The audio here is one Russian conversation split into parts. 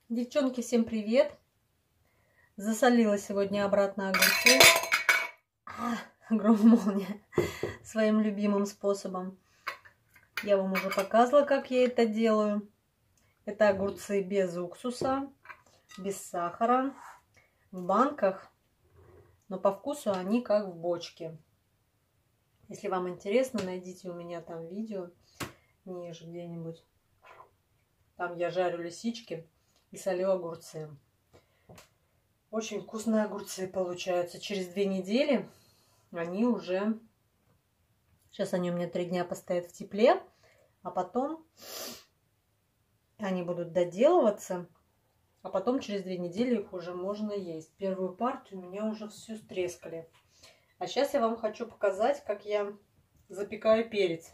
Девчонки, всем привет! Засолила сегодня обратно огурцы. Гром молния своим любимым способом. Я вам уже показывала, как я это делаю. Это огурцы без уксуса, без сахара, в банках, но по вкусу они как в бочке. Если вам интересно, найдите у меня там видео ниже где-нибудь. Там я жарю лисички и солю огурцы. Очень вкусные огурцы получаются. Через 2 недели они уже... Сейчас они у меня 3 дня постоят в тепле, а потом они будут доделываться, а потом через 2 недели их уже можно есть. Первую партию у меня уже всю стрескали. А сейчас я вам хочу показать, как я запекаю перец.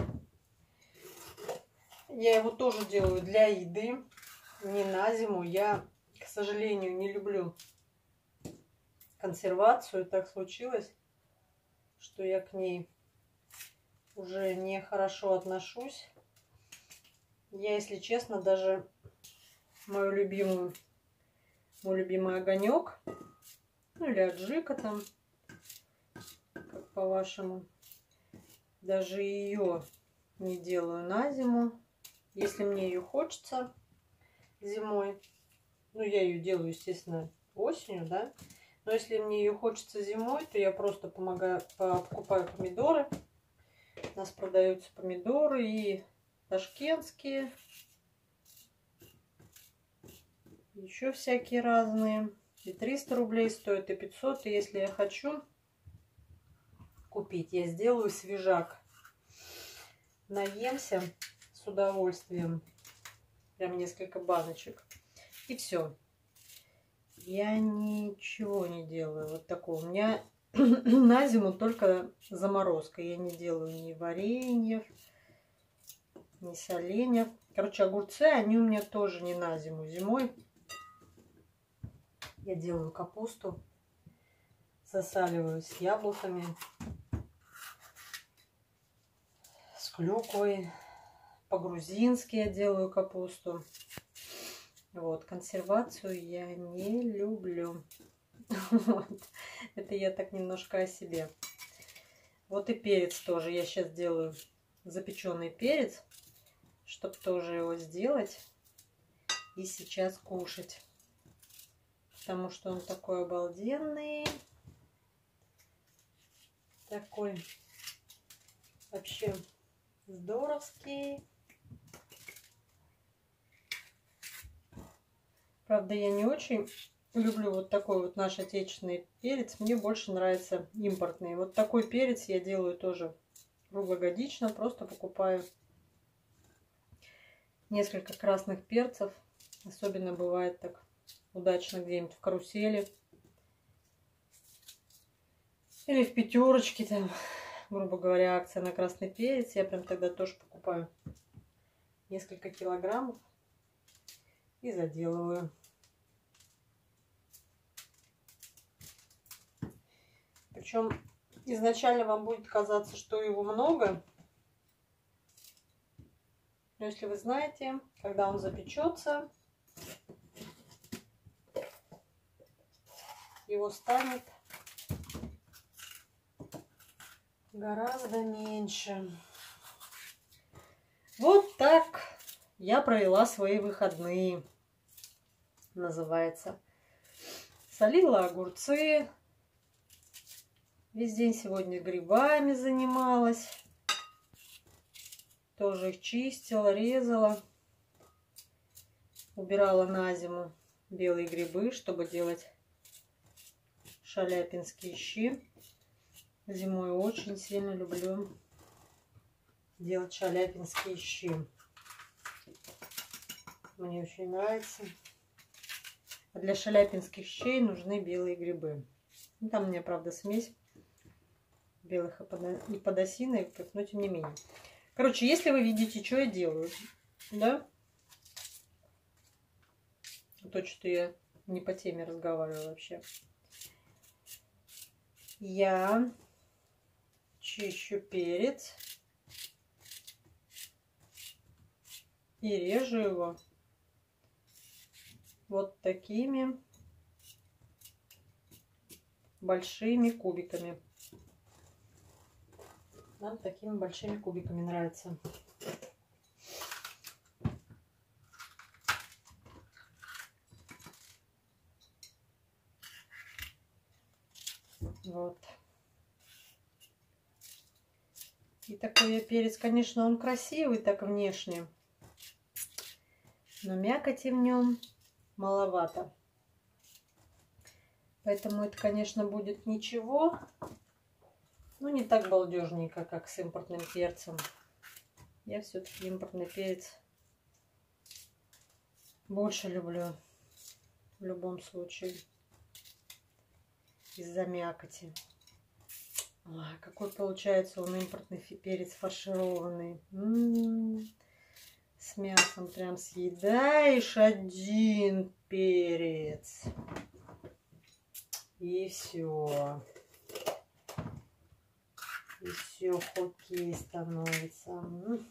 Я его тоже делаю для еды, не на зиму. Я, к сожалению, не люблю консервацию. Так случилось, что я к ней уже нехорошо отношусь. Я, если честно, даже мой любимый огонек, ну или аджика там, как по-вашему, даже ее не делаю на зиму. Если мне ее хочется зимой, ну я ее делаю, естественно, осенью, да, но если мне ее хочется зимой, то я просто покупаю помидоры. У нас продаются помидоры и ташкентские, еще всякие разные. И 300 рублей стоит, и 500. И если я хочу купить, я сделаю свежак. Наемся с удовольствием. Прям несколько баночек. И все. Я ничего не делаю вот такого. У меня на зиму только заморозка. Я не делаю ни вареньев, ни соленьев. Короче, огурцы, они у меня тоже не на зиму. Зимой я делаю капусту, засаливаю с яблоками, с клюквой. По-грузински я делаю капусту. Вот, консервацию я не люблю. Вот. Это я так немножко о себе. Вот и перец тоже. Я сейчас делаю запеченный перец, чтобы тоже его сделать и сейчас кушать. Потому что он такой обалденный. Такой вообще здоровский. Правда, я не очень люблю вот такой вот наш отечественный перец. Мне больше нравится импортный. Вот такой перец я делаю тоже круглогодично. Просто покупаю несколько красных перцев. Особенно бывает так удачно где-нибудь в карусели. Или в пятерочке, там, грубо говоря, акция на красный перец. Я прям тогда тоже покупаю несколько килограммов и заделываю. Причем изначально вам будет казаться, что его много. Но если вы знаете, когда он запечется, его станет гораздо меньше. Вот так я провела свои выходные, называется. Солила огурцы. Весь день сегодня грибами занималась. Тоже их чистила, резала. Убирала на зиму белые грибы, чтобы делать шаляпинские щи. Зимой очень сильно люблю делать шаляпинские щи. Мне очень нравится. А для шаляпинских щей нужны белые грибы. Там у меня, правда, смесь белых и подосиновиков, но тем не менее. Короче, если вы видите, что я делаю, да? То, что я не по теме разговариваю вообще. Я чищу перец и режу его вот такими большими кубиками. Нам такими большими кубиками нравится. Вот. И такой перец, конечно, он красивый так внешне, но мякоти в нем маловато. Поэтому это, конечно, будет ничего, но не так балдежненько, как с импортным перцем. Я все-таки импортный перец больше люблю в любом случае из-за мякоти. Ой, какой получается он импортный перец фаршированный. С мясом прям съедаешь один перец. И все. И все, хоккей становится.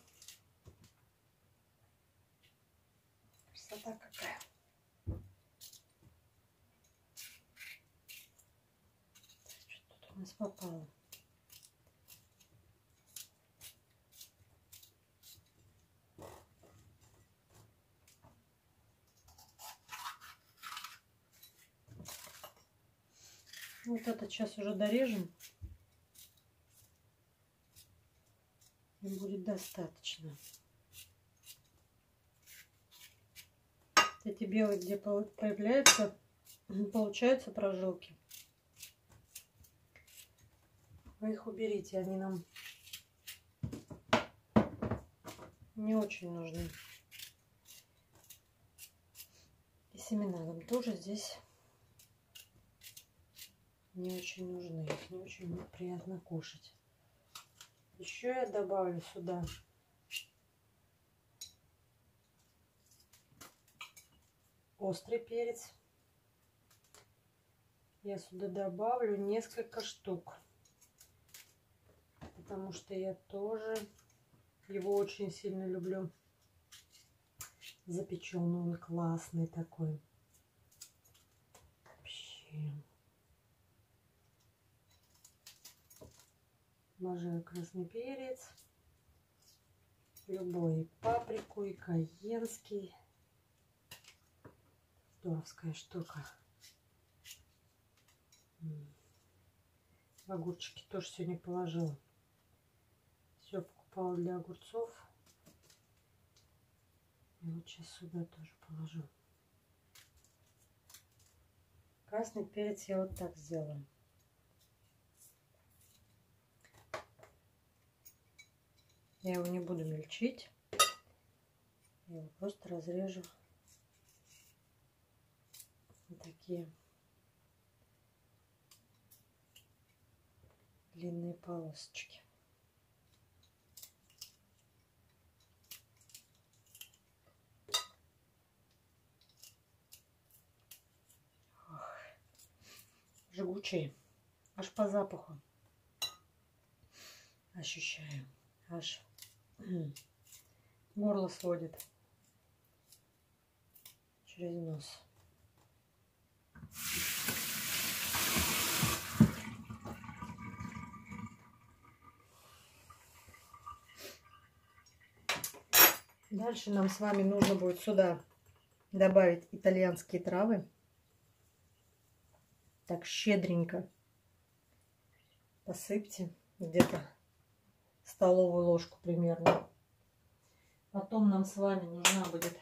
Красота какая. Что тут у нас попало? Вот это сейчас уже дорежем. И будет достаточно. Эти белые, где появляются, получаются прожилки. Вы их уберите, они нам не очень нужны. И семена нам тоже здесь не очень нужны. Их не очень приятно кушать. Еще я добавлю сюда острый перец. Я сюда добавлю несколько штук, потому что я тоже его очень сильно люблю. Запеченный, он классный такой. Вообще. Обожаю красный перец. Любой, и паприку, и кайенский. Здоровская штука. Огурчики тоже сегодня положила. Все покупала для огурцов. И вот сейчас сюда тоже положу. Красный перец я вот так сделаю. Я его не буду мельчить. Я его просто разрежу на такие длинные полосочки. Ох, жгучие. Аж по запаху ощущаю. Аж горло сводит через нос. Дальше нам с вами нужно будет сюда добавить итальянские травы. Так щедренько посыпьте, где-то столовую ложку примерно. Потом нам с вами нужна будет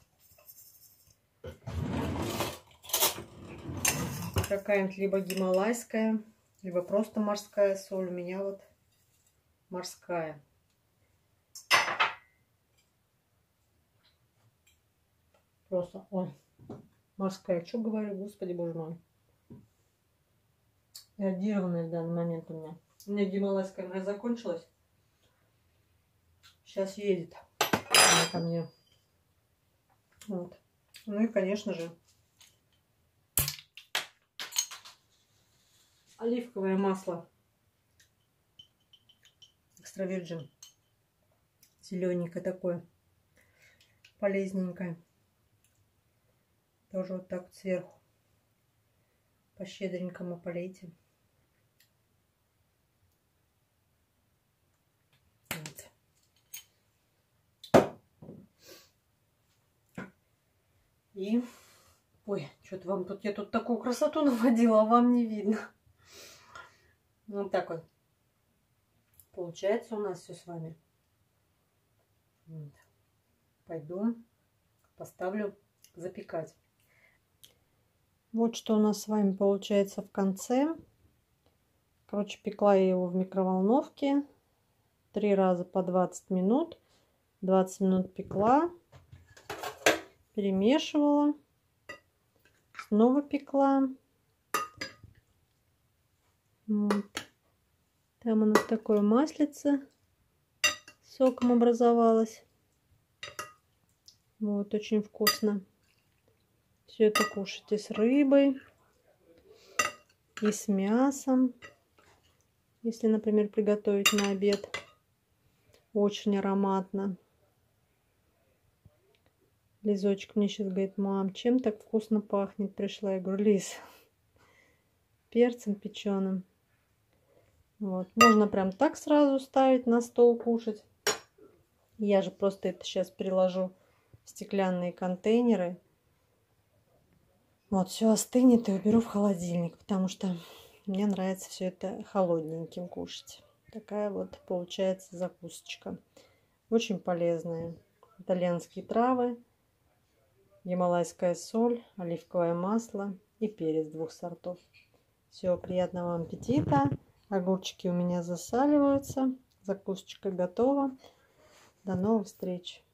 какая-нибудь либо гималайская, либо просто морская соль. У меня вот морская. Просто, ой, морская. Что говорю, господи боже мой. Иодированная в данный момент у меня. У меня гималайская моя закончилась. Сейчас едет она ко мне. Вот. Ну и, конечно же, оливковое масло. Экстра вирджин. Зелененькое такое. Полезненькое. Тоже вот так вот сверху по-щедренькому полейте. Вот. И... Ой, что-то вам тут... Я тут такую красоту наводила, а вам не видно. Вот так вот. Получается у нас все с вами. Вот. Пойду поставлю запекать. Вот что у нас с вами получается в конце. Короче, пекла я его в микроволновке 3 раза по 20 минут. 20 минут пекла, перемешивала, снова пекла. Вот. Там у нас такое маслице соком образовалось. Вот, очень вкусно. Все это кушайте с рыбой и с мясом. Если, например, приготовить на обед. Очень ароматно. Лизочек мне сейчас говорит: мам, чем так вкусно пахнет? Пришла. Я говорю: Лиз, перцем печеным. Вот. Можно прям так сразу ставить на стол кушать. Я же просто это сейчас переложу в стеклянные контейнеры. Вот, все остынет и уберу в холодильник, потому что мне нравится все это холодненьким кушать. Такая вот получается закусочка. Очень полезная. Итальянские травы, гималайская соль, оливковое масло и перец 2 сортов. Всего приятного вам аппетита. Огурчики у меня засаливаются. Закусочка готова. До новых встреч.